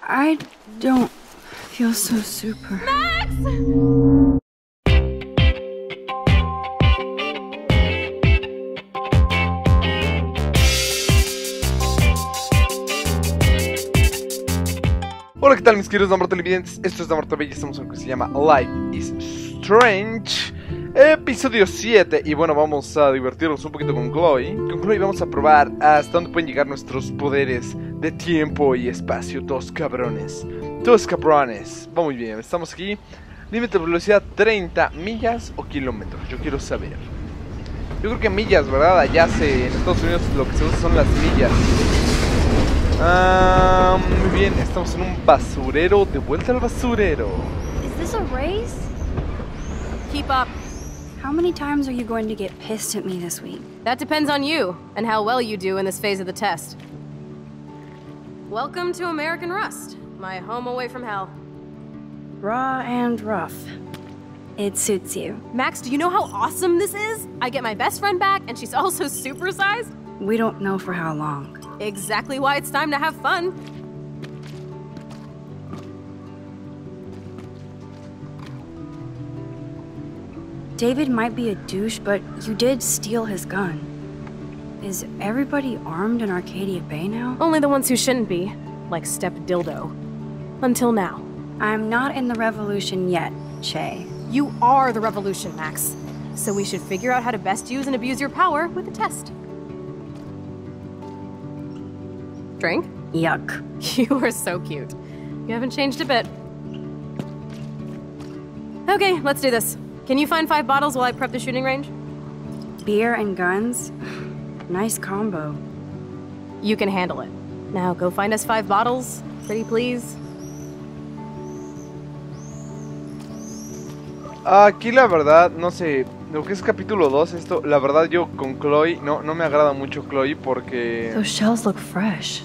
I don't feel so super. Max! Hola, ¿qué tal mis queridos Namor televidentes? Esto es Namor TV y estamos en lo que se llama Life is Strange, episodio 7. Y bueno, vamos a divertirnos un poquito con Chloe. Con Chloe vamos a probar hasta dónde pueden llegar nuestros poderes de tiempo y espacio. Dos cabrones. Va muy bien, estamos aquí. Límite de velocidad 30 millas o kilómetros, yo quiero saber. Yo creo que millas, ¿verdad? Allá en Estados Unidos lo que se usa son las millas. Muy bien, estamos en un basurero. De vuelta al basurero. Is this a race? Keep up. How many times are you going to get pissed at me this week? That depends on you and how well you do in this phase of the test. Welcome to American Rust, my home away from hell. Raw and rough. It suits you. Max, do you know how awesome this is? I get my best friend back and she's also supersized. We don't know for how long. Exactly why it's time to have fun. David might be a douche, but you did steal his gun. Is everybody armed in Arcadia Bay now? Only the ones who shouldn't be, like Step Dildo. Until now. I'm not in the revolution yet, Che. You are the revolution, Max. So we should figure out how to best use and abuse your power with a test. Drink? Yuck. You are so cute. You haven't changed a bit. Okay, let's do this. Can you find 5 bottles while I prep the shooting range? Beer and guns? Nice combo. You can handle it. Now go find us 5 bottles, pretty please. Aquí la verdad, no sé, lo que es capítulo 2, esto, la verdad yo con Chloe, no me agrada mucho Chloe porque... Those shells look fresh.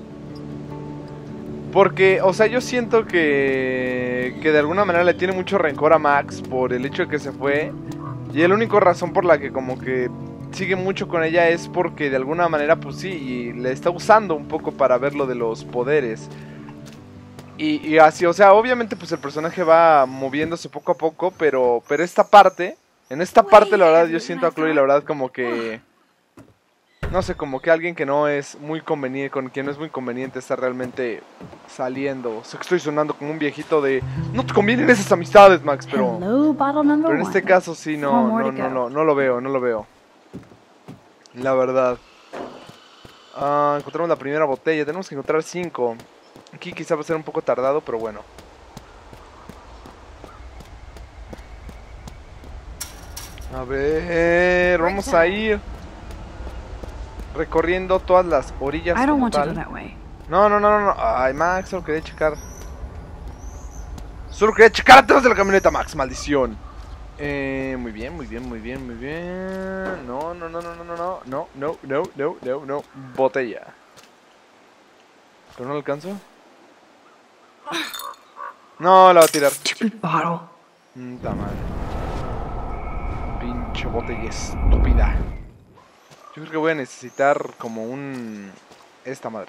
Porque, o sea, yo siento que de alguna manera le tiene mucho rencor a Max por el hecho de que se fue. Y la única razón por la que como que sigue mucho con ella es porque de alguna manera, pues sí, y le está usando un poco para ver lo de los poderes. Y así, o sea, obviamente pues el personaje va moviéndose poco a poco, pero en esta parte la verdad yo siento a Chloe la verdad como que... No sé, como que alguien que no es muy conveniente, con quien no es muy conveniente estar realmente saliendo. Sé que estoy sonando como un viejito de... No te convienen esas amistades, Max, pero... Pero en este caso sí, no lo veo. La verdad. Encontramos la primera botella, tenemos que encontrar 5. Aquí quizá va a ser un poco tardado, pero bueno. A ver, vamos a ir recorriendo todas las orillas. I don't want to go that way. No. Ay, Max, solo quería checar. Atrás de la camioneta, Max, maldición. Muy bien. No. Botella. ¿Pero no lo alcanzo? No, la va a tirar. Stupid bottle. Está mal. Pinche botella estúpida. Yo creo que voy a necesitar como un... Esta madre.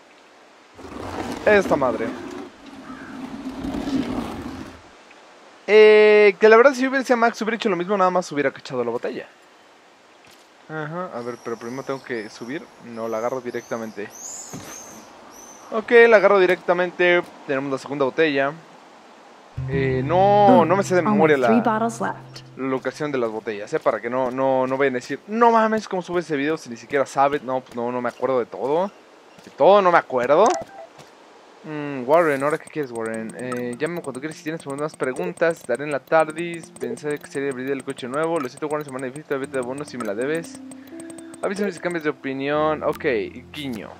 Que la verdad si hubiera sido Max hubiera hecho lo mismo, nada más hubiera cachado la botella. Ajá, a ver, pero primero tengo que subir. No, la agarro directamente. Ok, la agarro directamente. Tenemos la segunda botella. No me sé de memoria la locación de las botellas, para que no vayan a decir, no mames, ¿cómo sube ese video si ni siquiera sabes? No, pues no me acuerdo de todo. De todo no me acuerdo. Warren, ¿ahora qué quieres, Warren? Llámame cuando quieras si tienes más preguntas. Daré en la tardis. Pensé que sería abrir el coche nuevo. Lo siento, Warren, semana difícil. Vete de bono si me la debes. Avísame si cambias de opinión. Ok, guiño.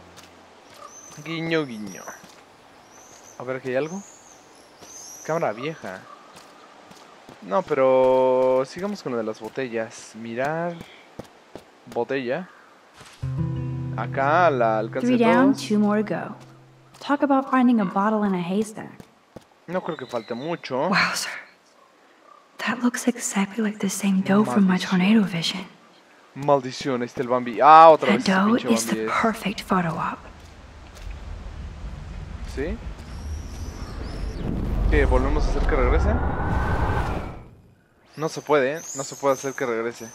A ver, ¿aquí hay algo? Cámara vieja. No, pero sigamos con lo de las botellas. Mirar. Botella. Acá la alcancé 3 down, todos. 2 more to go. Talk about finding a bottle in a haystack. No creo que falte mucho. Wow, sir. That looks exactly like the same dough from my tornado vision. Maldición, ahí está el Bambi. Otra That vez ese dough pinche is the Bambi. perfect photo op. ¿Sí? ¿Qué? ¿Volvemos a hacer que regrese? No se puede, ¿eh? No se puede hacer que regrese.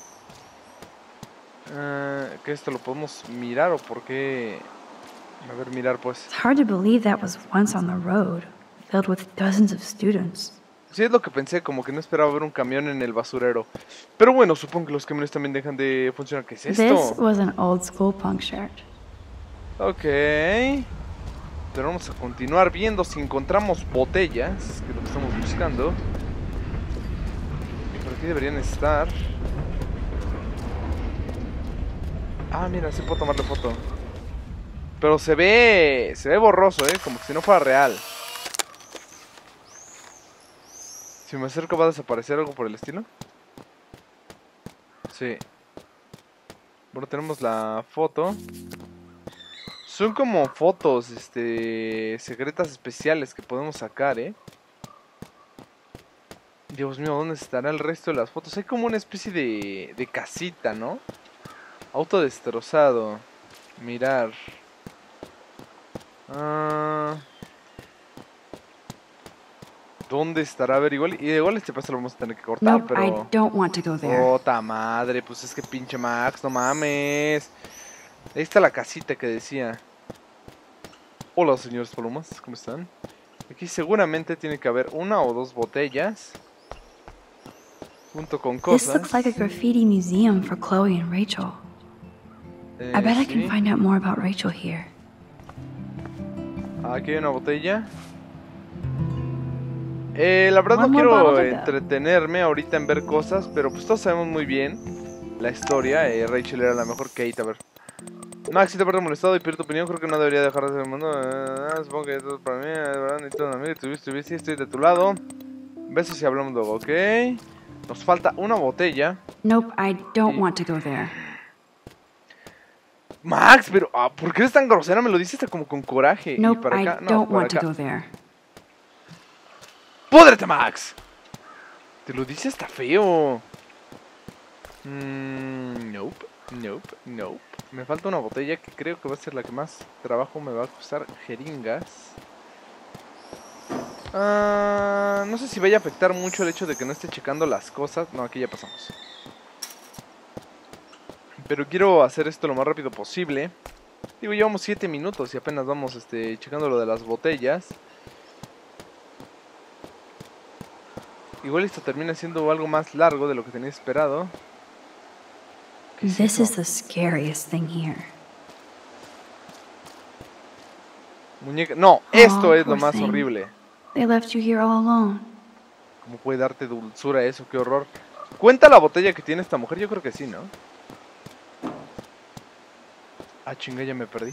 ¿Que esto lo podemos mirar o por qué? A ver, mirar pues. It's hard to believe that was once on the road, filled with dozens of students. Sí, es lo que pensé, como que no esperaba ver un camión en el basurero. Pero bueno, supongo que los camiones también dejan de funcionar. ¿Qué es This esto? was an old school punk shirt. Ok. Pero vamos a continuar viendo si encontramos botellas, que es lo que estamos buscando. Por aquí deberían estar. Ah, mira, sí puedo tomarle foto. Pero se ve borroso, como si no fuera real. Si me acerco va a desaparecer algo por el estilo. Sí. Bueno, tenemos la foto. Son como fotos, secretas especiales que podemos sacar, Dios mío, ¿dónde estará el resto de las fotos? Hay como una especie de casita, ¿no? Auto destrozado. Mirar. ¿Dónde estará? A ver, igual este paso lo vamos a tener que cortar, Nope, pero... I don't want to go there. ¡Puta madre! Pues es que pinche Max, no mames. Ahí está la casita que decía. Hola, señores palomas, ¿cómo están? Aquí seguramente tiene que haber una o dos botellas. Junto con This cosas. looks like a graffiti museum for Chloe and Rachel. I bet I can Sí. find out more about Rachel here. Aquí hay una botella. La verdad no One more quiero bottle to go. entretenerme ahorita en ver cosas, pero pues todos sabemos muy bien la historia. Rachel era la mejor Kate, a ver. Max, si te parece molestado y pido tu opinión, creo que no debería dejar de ser el mundo. Supongo que esto es para mí, de verdad, necesito un amigo, sí, estoy de tu lado. Besos y hablamos luego, ¿ok? Nos falta una botella. Nope, I don't want to go there. Max, pero ¿por qué eres tan grosera? Me lo dices como con coraje. Y Nope, para I acá, no, don't para want to acá. go there. ¡Púdrete, Max! Te lo dice hasta feo. Nope. Me falta una botella que creo que va a ser la que más trabajo me va a costar. Jeringas. No sé si vaya a afectar mucho el hecho de que no esté checando las cosas. No, aquí ya pasamos. Pero quiero hacer esto lo más rápido posible. Digo, llevamos 7 minutos y apenas vamos checando lo de las botellas. Igual esto termina siendo algo más largo de lo que tenía esperado. ¿Qué es This eso? is the scariest thing here. Muñeca. No, esto es lo poor más thing. horrible. They left you here all alone. ¿Cómo puede darte dulzura eso? Qué horror. ¿Cuenta la botella que tiene esta mujer? Yo creo que sí, ¿no? Ah, chinga, ya me perdí.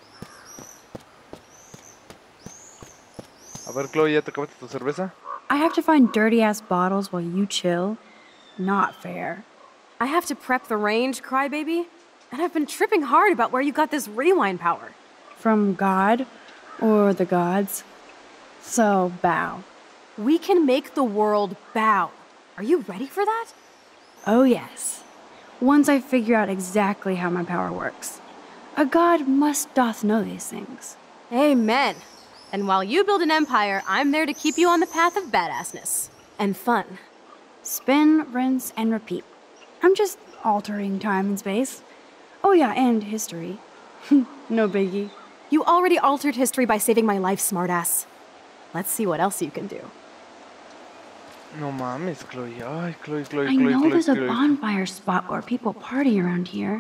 A ver, Chloe, ¿ya te acabaste tu cerveza? I have to find dirty ass bottles while you chill? Not fair. I have to prep the range, crybaby. And I've been tripping hard about where you got this rewind power. From God or the gods. So, bow. We can make the world bow. Are you ready for that? Oh, yes. Once I figure out exactly how my power works. A god must doth know these things. Amen. And while you build an empire, I'm there to keep you on the path of badassness. And fun. Spin, rinse, and repeat. I'm just altering time and space. Oh, yeah, and history. No biggie. You already altered history by saving my life, smartass. Let's see what else you can do. No mames, Chloe. Ay, Chloe. I know there's a bonfire spot where people party around here.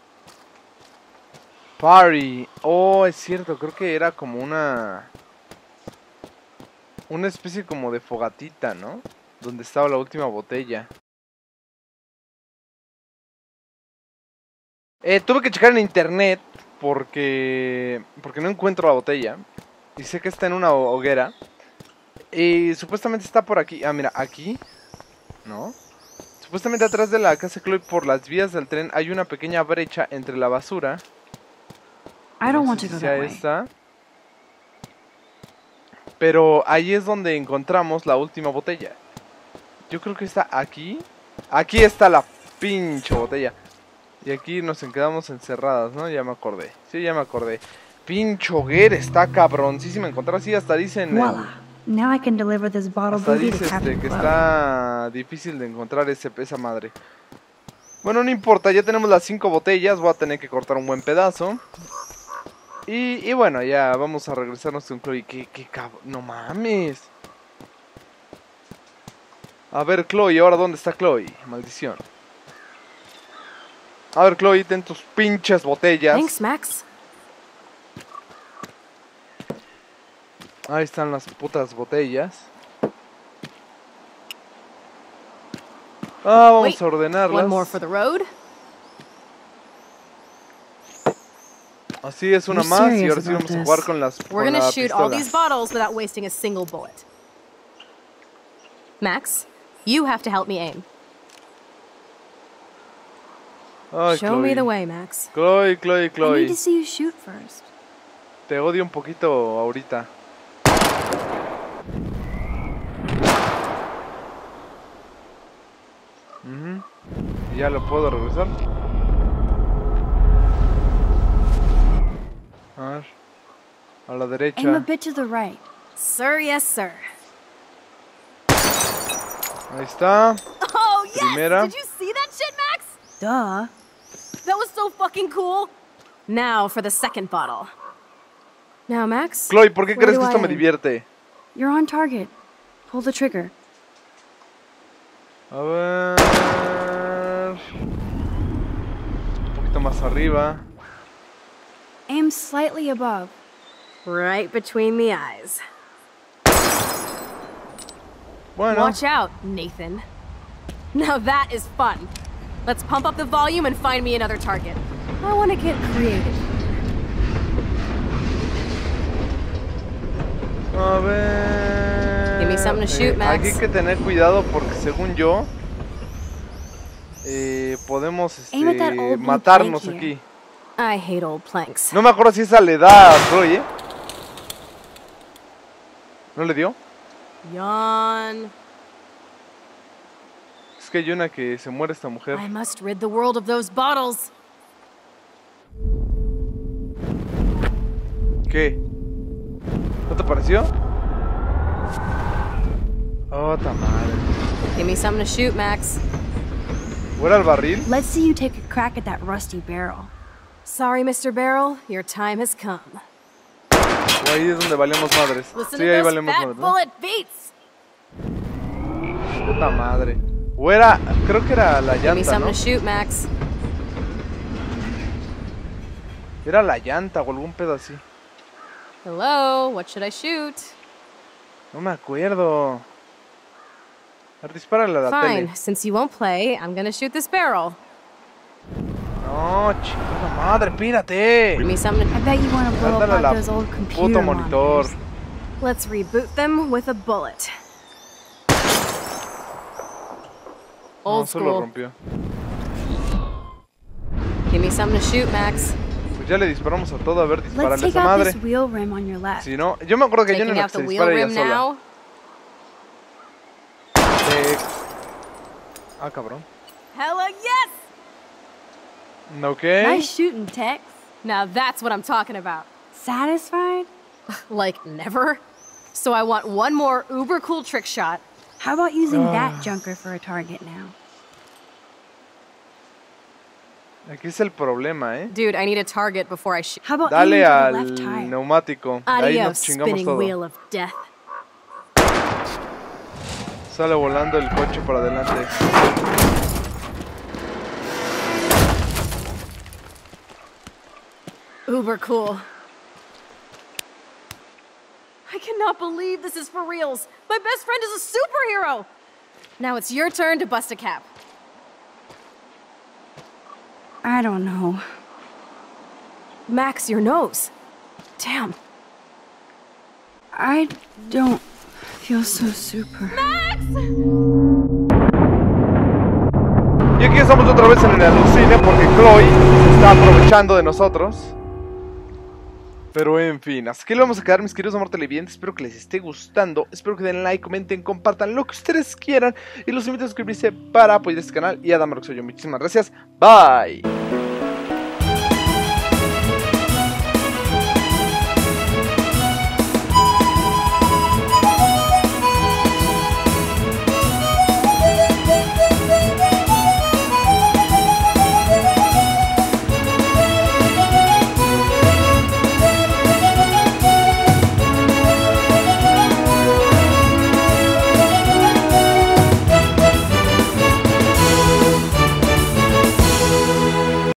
Party. Oh, es cierto. Creo que era como una especie como de fogatita, ¿no? Donde estaba la última botella. Tuve que checar en internet porque no encuentro la botella. Y sé que está en una hoguera. Y supuestamente está por aquí. Ah, mira, aquí. ¿No? Supuestamente atrás de la casa de Chloe, por las vías del tren, hay una pequeña brecha entre la basura. I don't No want sé to go si sea that way. esta. Pero ahí es donde encontramos la última botella. Yo creo que está aquí. Aquí está la pinche botella. Y aquí nos quedamos encerradas, ¿no? Ya me acordé. Sí, ya me acordé. Pinche hoguera, está cabroncísima encontrar así. Hasta dicen... Voila. Now I can deliver this bottle Hasta booty dice to Captain que Chloe. está difícil de encontrar esa madre. Bueno, no importa, ya tenemos las 5 botellas. Voy a tener que cortar un buen pedazo. Y bueno, ya vamos a regresarnos con Chloe. ¿Qué cabrón? No mames. A ver, Chloe, ¿ahora dónde está Chloe? Maldición. A ver, Chloe, ten tus pinches botellas. Thanks, Max. Ahí están las putas botellas. Vamos Wait, a ordenarlas. One more for the road. Así es, una You're más. Y serious ahora sí about vamos a this. jugar con las We're con gonna la shoot all pistola. these bottles without wasting a single bullet. Max, you have to help me aim. Ay, Show Chloe. me the way, Max. Chloe, I need Chloe. to see you shoot first. Te odio un poquito ahorita. Ya lo puedo regresar. A ver. A la Aim a derecha. bit to the right. Sir, yes, sir. Ahí está. Oh, yes! Primera. Did you see that shit, Max? Duh. That was so fucking cool. Now for the second bottle. Now, Max. Chloe, ¿por qué where crees do que esto I me aim? divierte? You're on target. Pull the trigger. A ver. Un poquito más arriba. Aim slightly above. Right between the eyes. Bueno. Watch out, Nathan. Now that is fun. Let's pump up the volume and find me another target. I want to get creative. A ver. Give me something to shoot, Max. Aquí hay que tener cuidado porque según yo podemos Aim at that old blue matarnos plank aquí. I hate old planks. No me acuerdo si esa le da a Chloe, ¿eh? ¿No le dio? Yawn. Es que hay una que se muere esta mujer. I must rid the world of those bottles. ¿Qué? ¿No te pareció? Oh, ta madre. Give me something to shoot, Max. ¿Fuera el barril? Let's see you take a crack at that rusty barrel. Sorry, Mr. Barrel. Your time has come. O ahí es donde valemos madres. Listen Sí, to ahí those valemos fat madres, ¿no? bullet beats. Puta madre. O era, creo que era la Give me llanta, something ¿no? to shoot, Max. Era la llanta o algún pedo así. Hello, what should I shoot? No me acuerdo. A ver, dispárale a la Fine, tele. since you won't play, I'm gonna shoot this barrel. No, chingada madre, pírate. Give me something I bet you want to blow Ándale a up la those old computer puto monitor. monitors. Let's reboot them with a bullet. No, Old solo school. rompió. Give me something to shoot, Max. Pues ya le disparamos a todo, a ver, Let's dispárale a take esa out madre. this wheel rim on your left. Si no, yo me acuerdo que hay una en Taking la out que the se wheel dispara ella rim sola. now. Ah, cabrón. Hella yes! Ok. Nice shooting, Tex. Now that's what I'm talking about. Satisfied? Like, never? So I want one more uber cool trick shot. How about using that junker for a target now? Aquí es el problema, ¿eh? Dude, I need a target before I shoot. How about Dale aiming for the al left tire? neumático. Ahí nos Adios, chingamos spinning todo. wheel of death. Sale volando el coche para adelante. Uber cool. I cannot believe this is for reals. My best friend is a superhero. Now it's your turn to bust a cap. I don't know. Max, your nose. Damn. I don't feel so super. Y aquí estamos otra vez en el alucine porque Chloe se está aprovechando de nosotros. Pero en fin, hasta aquí lo vamos a quedar, mis queridos amor televidentes. Espero que les esté gustando. Espero que den like, comenten, compartan lo que ustedes quieran. Y los invito a suscribirse para apoyar este canal. Y a Dama Roxo, yo muchísimas gracias. Bye.